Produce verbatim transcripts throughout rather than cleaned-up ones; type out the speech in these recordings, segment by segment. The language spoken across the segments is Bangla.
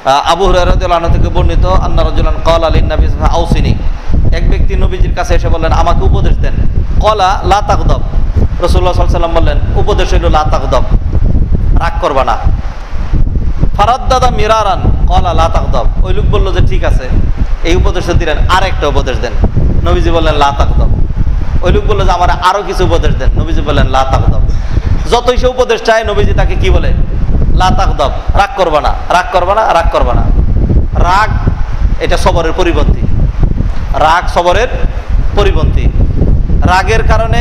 আবু হুরায়রা রাদিয়াল্লাহু আনহু থেকে বর্ণিত আন্না রাজুলান ক্বালা লিন নবী সাল্লাল্লাহু আলাইহি ওয়াসাল্লাম আউসিনি, এক ব্যক্তি নবীজির কাছে এসে বললেন আমাকে উপদেশ দেন। ক্বালা লা তাগদাব, রাসূলুল্লাহ সাল্লাল্লাহু আলাইহি ওয়াসাল্লাম বললেন উপদেশ হইল লা তাগদাব, রাগ করবা না। ফারাদ্দাদা মিরারান ক্বালা লা তাগদাব, ওই লোক বলল যে ঠিক আছে, এই উপদেশ দিলেন, আরেকটা উপদেশ দেন। নবীজি বললেন লা তাগদাব। ওই লোক বলল যে আমার আরো কিছু উপদেশ দেন। নবীজি বললেন লা তাগদাব। যতই সে উপদেশ চায় নবীজি তাকে কি বলে? লা তাগদাব, রাগ করবা না, রাগ করবা না, রাগ করবা না। রাগ এটা সবরের পরিপন্থী, রাগ সবরের পরিপন্থী। রাগের কারণে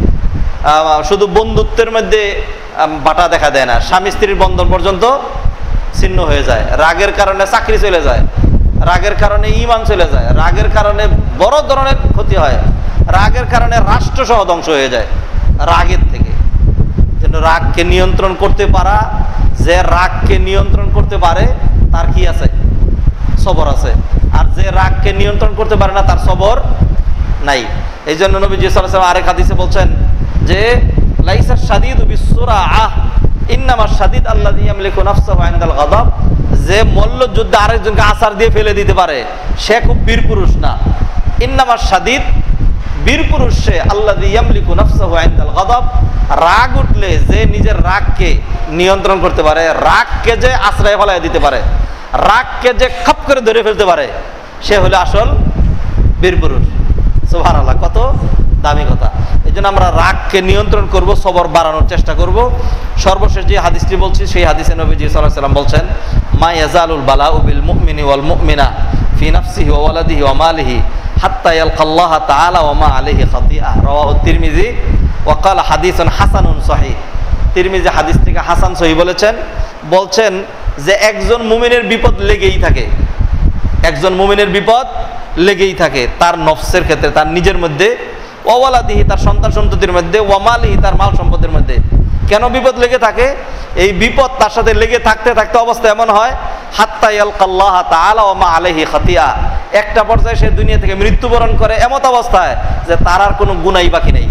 শুধু বন্ধুত্বের মধ্যে বাটা দেখা দেয় না, স্বামী স্ত্রীর বন্ধন পর্যন্ত ছিন্ন হয়ে যায়। রাগের কারণে চাকরি চলে যায়, রাগের কারণে ঈমান চলে যায়, রাগের কারণে বড় ধরনের ক্ষতি হয়, রাগের কারণে রাষ্ট্র সহ ধ্বংস হয়ে যায় রাগের থেকে। যেন রাগকে নিয়ন্ত্রণ করতে পারা, যে রাগকে নিয়ন্ত্রণ করতে পারে তার কি আছে? সবর আছে। আর যে রাগকে নিয়ন্ত্রণ করতে পারে না তার সবর নাই। এই জন্য নবীজি সাল্লাল্লাহু আলাইহি ওয়াসাল্লাম আরেক হাদিসে বলছেন যে লাইসা শাদীদু বিসসুরাআহ ইন্নামা শাদীদ আল্লাযী ইয়ামলিকু নাফসাহু ইনদাল গাদাব, যে মল্ল যুদ্ধে আরেকজনকে আছার দিয়ে ফেলে দিতে পারে সে খুব বীর পুরুষ না। ইন্নামা শাদীদ, বীর পুরুষ সে আল্লাযী ইয়ামলিকু নাফসাহু ইনদাল গাদাব, রাগ উঠলে যে নিজের রাগকে নিয়ন্ত্রণ করতে পারে, রাগকে যে আশ্রয় ফেলায় দিতে পারে, রাগকে যে খাপ করে ধরে ফেলতে পারে, সে হলো আসল বীর পুরুষ। সুবহানাল্লাহ, কত দামি কথা। এই জন্য আমরা রাগকে নিয়ন্ত্রণ করব, সবর বাড়ানোর চেষ্টা করব। সর্বশেষ যে হাদিসটি বলছি সেই হাদিসে নবীজি সাল্লাল্লাহু আলাইহি ওয়াসাল্লাম বলছেন মা ইয়াজালুল বালাউ বিল মুমিনি ওয়াল মুমিনা ফি নাফসিহি ওয়া ওয়ালাদিহি ওয়া মালিহি হাত্তা ইয়ালকাল্লাহ তাআলা ওয়া মা আলাইহি খাতিআ, রাওয়াহু তিরমিজি ওয়া ক্বালা হাদিসুন হাসানুন সহিহ। তিরমিজি হাদিসটিকে হাসান সহিহ বলেছেন। বলছেন যে একজন মুমিনের বিপদ লেগেই থাকে, একজন মুমিনের বিপদ লেগেই থাকে তার নফসের ক্ষেত্রে, তার নিজের মধ্যে, ওয়ালাদিহি তার সন্তান সন্ততির মধ্যে, ওয়ামালিহি তার মাল সম্পদের মধ্যে। কেন বিপদ লেগে থাকে? এই বিপদ তার সাথে লেগে থাকতে থাকতে অবস্থা এমন হয় হাত্তা ইয়ালকাল্লাহ তাআলা ওয়া মা আলাইহি খাতিআ, একটা পর্যায়ে সে দুনিয়া থেকে মৃত্যুবরণ করে এমত অবস্থায় যে তার আর কোনো গুনাহই বাকি নেই।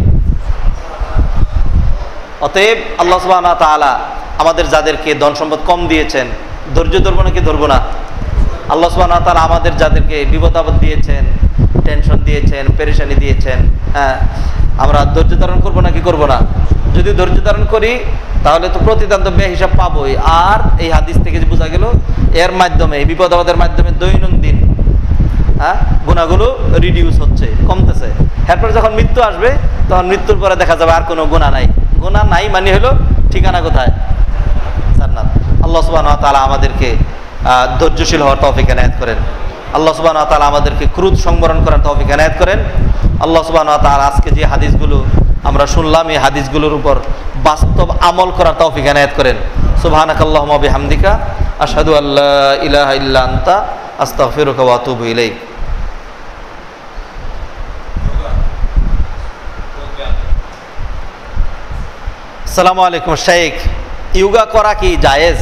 অতএব আল্লাহ সুবহানাহু ওয়া তাআলা আমাদের যাদেরকে ধন সম্পদ কম দিয়েছেন, ধৈর্য ধরবো নাকি ধরবো না? আল্লাহ সুবহানাহু ওয়া তাআলা আমাদের যাদেরকে বিপদ আপদ দিয়েছেন, টেনশন দিয়েছেন, পেরেশানি দিয়েছেন, হ্যাঁ, আমরা ধৈর্য ধারণ করবো নাকি করবো না? যদি ধৈর্য ধারণ করি তাহলে তো প্রতিদান্ত ব্যয় হিসাব পাবোই। আর এই হাদিস থেকে যে বোঝা গেল এর মাধ্যমে, এই বিপদ আপদের মাধ্যমে দৈনন্দিন হ্যাঁ গুনাহগুলো রিডিউস হচ্ছে, কমতেছে। এরপর যখন মৃত্যু আসবে তখন মৃত্যুর পরে দেখা যাবে আর কোনো গুনাহ নাই। গুনাহ নাই মানে হলো ঠিকানা কোথায়? জান্নাত। আল্লাহ সুবহানাহু ওয়া তাআলা আমাদেরকে ধৈর্যশীল হওয়ার তৌফিক এনায়েত করেন। আল্লাহ সুবহানাহু ওয়া তাআলা আমাদেরকে ক্রোধ সংবরণ করার তৌফিক এনায়েত করেন। আল্লাহ সুবহানাহু ওয়া তাআলা আজকে যে হাদিসগুলো আমরা শুনলাম এই হাদিসগুলোর উপর বাস্তব আমল করার তৌফিক এনায়েত করেন। সুবহানাকাল্লাহুম্মা বিহামদিকা আশহাদু আল্লা ইলাহা ইল্লা আনতা আস্তাগফিরুকা ওয়া আতুবু ইলাইক। আসসালামু আলাইকুম শেখ, ইয়োগা করা কি জায়েজ?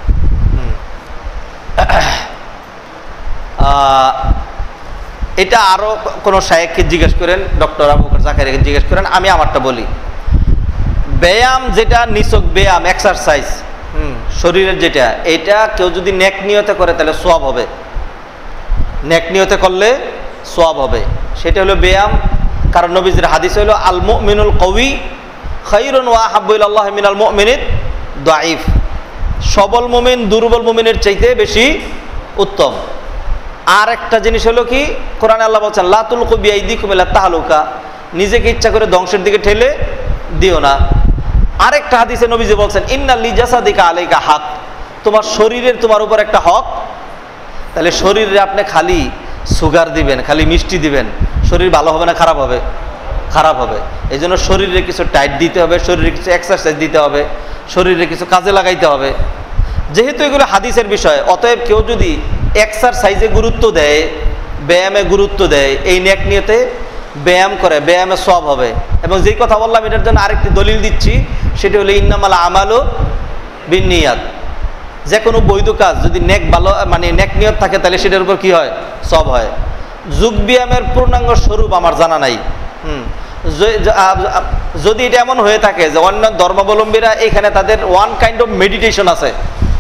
এটা আরো কোনো শায়েখকে জিজ্ঞেস করেন, ডক্টর আবু বকর জাকারিয়াকে জিজ্ঞেস করেন। আমি আমারটা বলি, ব্যায়াম যেটা নিছক ব্যায়াম, এক্সারসাইজ, হুম শরীরের যেটা, এটা কেউ যদি নেক নিয়তে করে তাহলে সওয়াব হবে। নেক নিয়তে করলে সওয়াব হবে, সেটা হলো ব্যায়াম। কারণ নবীজির হাদিস হলো আল মুমিনুল কওয়ি খায়রুন ওয়া আহাব্বু ইলাল্লাহি মিনাল মুমিনিদ দাঈফ। সবল মুমিন দুর্বল মুমিনের চাইতে বেশি উত্তম। আর একটা জিনিস হলো কি, কোরআনে আল্লাহ বলছেন লা তুলকু বিআইদিকুম ইলা তাহলুকা, নিজেকে ইচ্ছা করে ধ্বংসের দিকে ঠেলে দিও না। আরেকটা হাদিসে নবীজি বলছেন ইন্না লিজাসাদিকা আলাইকা হক, তোমার শরীরের তোমার উপর একটা হক। তাহলে শরীরে আপনি খালি সুগার দিবেন, খালি মিষ্টি দিবেন, শরীর ভালো হবে না খারাপ হবে? খারাপ হবে। এই জন্য শরীরে কিছু টাইট দিতে হবে, শরীরে কিছু এক্সারসাইজ দিতে হবে, শরীরে কিছু কাজে লাগাইতে হবে। যেহেতু এগুলো হাদিসের বিষয়, অতএব কেউ যদি এক্সারসাইজে গুরুত্ব দেয়, ব্যায়ামে গুরুত্ব দেয়, এই নেক নিয়তে ব্যায়াম করে, ব্যায়ামে সওয়াব হবে। এবং যেই কথা বললাম এটার জন্য আরেকটি দলিল দিচ্ছি, সেটি হলো ইন্নামাল আমালু বিন্নিয়াত। যে কোনো বৈধ কাজ যদি নেক ভালো মানে নেক নিয়ত থাকে তাহলে সেটার উপর কি হয়? সওয়াব হয়। যোগ ব্যায়ামের পূর্ণাঙ্গ স্বরূপ আমার জানা নাই। হুম যদি এটা এমন হয়ে থাকে যে অন্য ধর্মাবলম্বীরা এখানে তাদের ওয়ান কাইন্ড অফ মেডিটেশন আছে,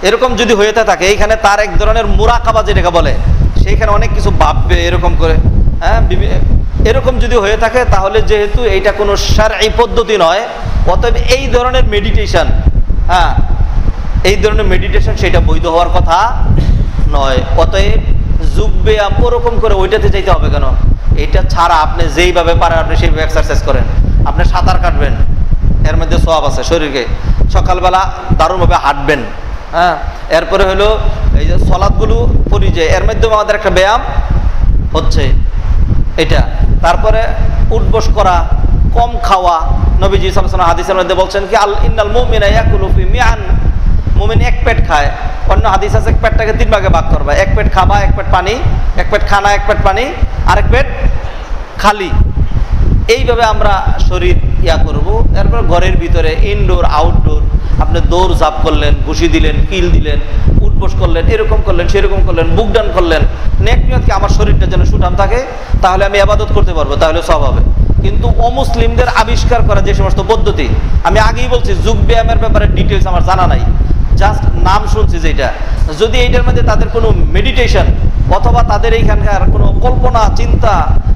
এরকম যদি হয়ে থাকে, এইখানে তার এক ধরনের মুরাকাবা যেটাকে বলে, সেইখানে অনেক কিছু ভাববে এরকম করে, হ্যাঁ, এরকম যদি হয়ে থাকে তাহলে যেহেতু এইটা কোনো শারঈ পদ্ধতি নয়, অতএব এই ধরনের মেডিটেশন, হ্যাঁ, এই ধরনের মেডিটেশন সেটা বৈধ হওয়ার কথা নয়। অতএব যোগ ব্যায়াম ওরকম করে ওইটাতে যাইতে হবে কেন? এটা ছাড়া আপনি যেইভাবে পারেন আপনি সেইভাবে এক্সারসাইজ করেন। আপনি সাঁতার কাটবেন, এর মধ্যে সওয়াব আছে শরীরকে। সকালবেলা দারুণভাবে হাঁটবেন, হ্যাঁ। এরপরে হলো এই যে সলাৎগুলো পড়ি, যে এর মাধ্যমে আমাদের একটা ব্যায়াম হচ্ছে এটা। তারপরে উঠবস করা, কম খাওয়া। নবীজি সাল্লাল্লাহু আলাইহি ওয়াসাল্লাম হাদিসের মধ্যে বলছেন কি, আল ইন্নাল মুমিনা ইয়াকুলু ফি মিআন, মুমিন এক পেট খায়। অন্য হাদিস আছে এক পেটটাকে তিন ভাগে ভাগ করবা, এক পেট খাবা, এক পেট পানি, এক পেট খানা, এক পেট পানি, আরেক পেট খালি। এইভাবে আমরা শরীর ইয়া করব। এরপর ঘরের ভিতরে ইনডোর আউটডোর আপনি দৌড় ঝাঁপ করলেন, ঘুষি দিলেন, কিল দিলেন, উঠবস করলেন, এরকম করলেন, সেরকম করলেন, বুক ডান করলেন, নেক নিয়ত কি আমার শরীরটা যেন সুঠাম থাকে, তাহলে আমি ইবাদত করতে পারবো, তাহলে সব হবে। কিন্তু অমুসলিমদের আবিষ্কার করা যে সমস্ত পদ্ধতি, আমি আগেই বলছি যোগ ব্যায়ামের ব্যাপারে ডিটেলস আমার জানা নাই, জাস্ট নাম শুনছি যেটা। যদি এইটার মধ্যে তাদের কোনো মেডিটেশন অথবা তাদের এইখানকার কোনো কল্পনা চিন্তা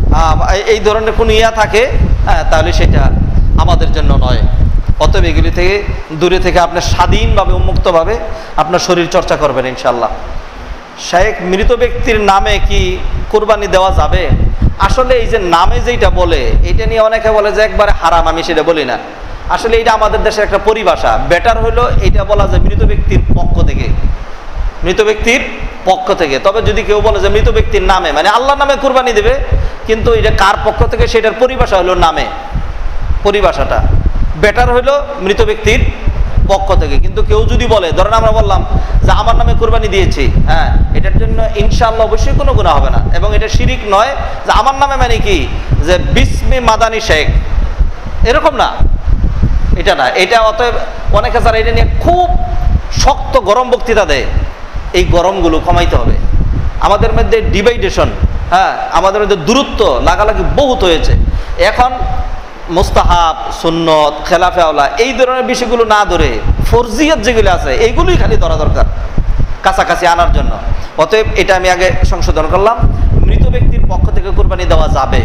এই ধরনের কোনো ইয়া থাকে, হ্যাঁ, তাহলে সেটা আমাদের জন্য নয়। অতএব এগুলি থেকে দূরে থেকে আপনি স্বাধীনভাবে উন্মুক্তভাবে আপনার শরীর চর্চা করবেন ইনশাল্লাহ। শেখ, মৃত ব্যক্তির নামে কি কুরবানি দেওয়া যাবে? আসলে এই যে নামে যেটা বলে, এটা নিয়ে অনেকে বলে যে একবারে হারাম, আমি সেটা বলি না। আসলে এটা আমাদের দেশের একটা পরিভাষা। বেটার হলো এটা বলা যায় মৃত ব্যক্তির পক্ষ থেকে, মৃত ব্যক্তির পক্ষ থেকে। তবে যদি কেউ বলে যে মৃত ব্যক্তির নামে, মানে আল্লাহর নামে কুরবানি দেবে, কিন্তু এটা কার পক্ষ থেকে সেটার পরিভাষা হলো নামে, পরিভাষাটা বেটার হলো মৃত ব্যক্তির পক্ষ থেকে। কিন্তু কেউ যদি বলে, ধরেন আমরা বললাম যে আমার নামে কুরবানি দিয়েছি, হ্যাঁ, এটার জন্য ইনশাআল্লাহ অবশ্যই কোনো গুনাহ হবে না, এবং এটা শিরিক নয়। যে আমার নামে মানে কি, যে বিসমি মাদানী শেখ, এরকম না, এটা না। এটা অতএব অনেকে যারা এটা নিয়ে খুব শক্ত গরম বক্তৃতা দেয়, এই গরমগুলো কমাইতে হবে। আমাদের মধ্যে ডিভাইডেশন, হ্যাঁ, আমাদের মধ্যে দূরত্ব লাগালাগি বহুত হয়েছে। এখন মুস্তাহাব, সুন্নত, খেলাফে আওলা এই ধরনের বিষয়গুলো না ধরে ফরজিয়ত যেগুলো আছে এইগুলোই খালি ধরা দরকার কাছাকাছি আনার জন্য। অতএব এটা আমি আগে সংশোধন করলাম, মৃত ব্যক্তির পক্ষ থেকে কুরবানি দেওয়া যাবে।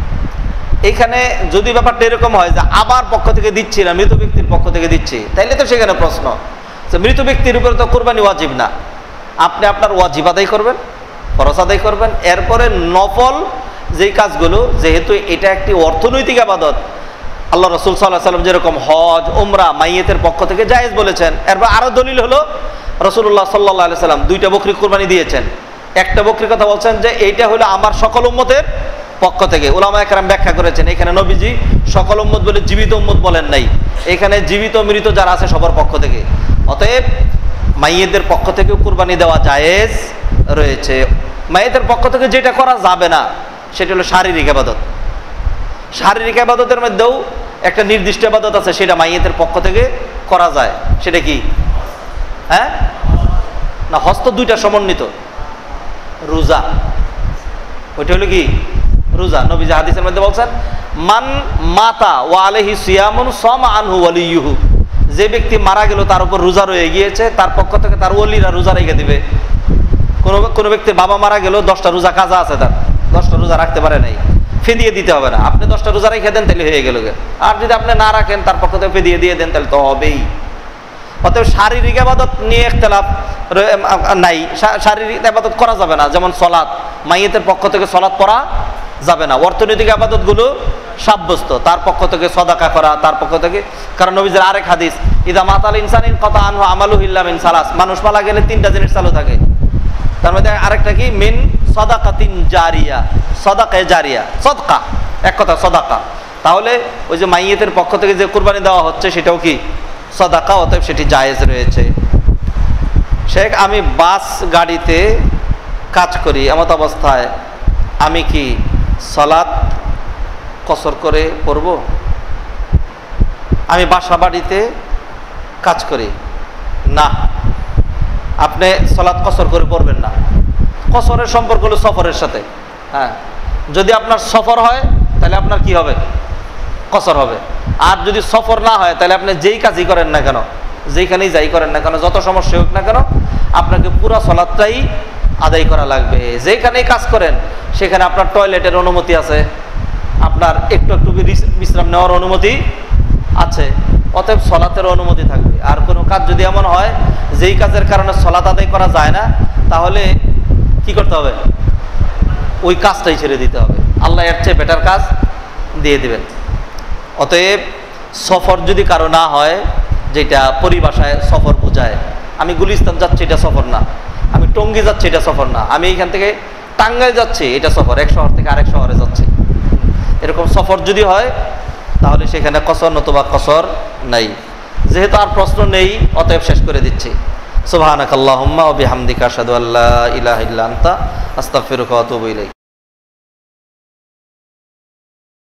এইখানে যদি ব্যাপারটা এরকম হয় যে আবার পক্ষ থেকে দিচ্ছি না, মৃত ব্যক্তির পক্ষ থেকে দিচ্ছি, তাইলে তো সেখানে প্রশ্ন যে মৃত ব্যক্তির উপরে তো কুরবানি ওয়াজিব না, আপনি আপনার ওয়াজিব আদায় করবেন, ফরজ আদায় করবেন। এরপরে নফল যেই কাজগুলো, যেহেতু এটা একটি অর্থনৈতিক ইবাদত, আল্লাহ রাসূল সাল্লাল্লাহু আলাইহি ওয়াসাল্লাম যেরকম হজ, উমরা মাইয়েতের পক্ষ থেকে জায়েজ বলেছেন। এরপর আরো দলিল হলো রাসূলুল্লাহ সাল্লাল্লাহু আলাইহি ওয়াসাল্লাম দুইটা বকরি কুরবানি দিয়েছেন। একটা বকরির কথা বলছেন যে এইটা হলো আমার সকল উম্মতের পক্ষ থেকে। উলামায়ে কেরাম ব্যাখ্যা করেছেন, এখানে নবীজি সকল উম্মত বলে জীবিত উম্মত বলেন নাই, এখানে জীবিত মৃত যারা আছে সবার পক্ষ থেকে। অতএব মাইয়েদের পক্ষ থেকেও কুরবানি দেওয়া জায়েজ রয়েছে। মাইয়েদের পক্ষ থেকে যেটা করা যাবে না সেটা হলো শারীরিক ইবাদত। শারীরিক ইবাদতের মধ্যেও একটা নির্দিষ্ট ইবাদত আছে, সেটা মাইয়েতের পক্ষ থেকে করা যায়। সেটা কি? হ্যাঁ, না, হস্ত দুইটা সমন্বিত। রোজা, ওইটা হলো কি? রোজা। নবীজি হাদিসের মধ্যে বলছেন, মান মাতা ওয়া আলাইহি সিয়ামুন সামা আনহু ওয়ালিয়ুহু, যে ব্যক্তি মারা গেল তার উপর রোজা রয়ে গিয়েছে, তার পক্ষ থেকে তার ওলিরা রোজা রেখে দিবে। কোনো কোনো ব্যক্তির বাবা মারা গেল, দশটা রোজা কাজা আছে, তার দশটা রোজা রাখতে পারে নাই, ফিদিয়ে দিতে হবে না। আপনি দশটা রোজা রেখে দেন তাহলে হয়ে গেল। আর যদি আপনি না রাখেন, তার পক্ষ থেকে ফিদিয়ে দিয়ে দেন, তাহলে তো হবেই। অতএব শারীরিক ইবাদত নিয়ে ইখতিলাফ নাই, শারীরিক ইবাদত করা যাবে না। যেমন সলাৎ, মাইয়েতের পক্ষ থেকে সলাৎ পড়া যাবে না। অর্থনৈতিক ইবাদতগুলো সাব্যস্ত, তার পক্ষ থেকে সদাকা করা, তার পক্ষ থেকে। কারণ নবীজির আরেক হাদিস, ইদা মাতাল ইনসানিন কাতা আনহু আমালুহু ইল্লা মিন সালাস, মানুষ মারা গেলে তিনটা জিনিস চালু থাকে। তার মধ্যে আরেকটা কি? মিন সাদাকাতিন জারিয়া, সাদাকায়ে জারিয়া, সদকা, এক কথা সদাকা। তাহলে ওই যে মাইয়েতের পক্ষ থেকে যে কুরবানি দেওয়া হচ্ছে সেটাও কি সদাকা, অতএব সেটি জায়েজ রয়েছে। শেখ, আমি বাস গাড়িতে কাজ করি, এমত অবস্থায় আমি কি সালাত কসর করে পড়ব? আমি বাসা বাড়িতে কাজ করি না, আপনি সালাত কসর করে পড়বেন না। কসরের সম্পর্ক হলো সফরের সাথে। হ্যাঁ, যদি আপনার সফর হয় তাহলে আপনার কি হবে? কসর হবে। আর যদি সফর না হয় তাহলে আপনি যেই কাজই করেন না কেন যেখানেই যাই করেন না কেন, যত সমস্যা হোক না কেন, আপনাকে পুরো সালাতটাই আদায় করা লাগবে। যেখানেই কাজ করেন সেখানে আপনার টয়লেটের অনুমতি আছে, আপনার একটু একটু বিশ্রাম নেওয়ার অনুমতি আছে, অতএব সলাতের অনুমতি থাকবে। আর কোনো কাজ যদি এমন হয় যেই কাজের কারণে সলাত আদায় করা যায় না, তাহলে কি করতে হবে? ওই কাজটাই ছেড়ে দিতে হবে। আল্লাহ এর চেয়ে বেটার কাজ দিয়ে দিবেন। অতএব সফর যদি কারো না হয়, যেটা পরিভাষায় সফর বোঝায়, আমি গুলিস্তান যাচ্ছি এটা সফর না, আমি টঙ্গী যাচ্ছি এটা সফর না, আমি এইখান থেকে টাঙ্গাইল যাচ্ছি এটা সফর, এক শহর থেকে আরেক শহরে যাচ্ছি, এরকম সফর যদি হয় তাহলে সেখানে কসর নতুবা কসর নাই। যেহেতু আর প্রশ্ন নেই, অতএব শেষ করে দিচ্ছি। সুবহানাকাল্লাহুম্মা ওয়া বিহামদিকা আশহাদু আল্লা ইলাহা ইল্লা আনতা আস্তাগফিরুকা ওয়া আতুবু ইলাইক।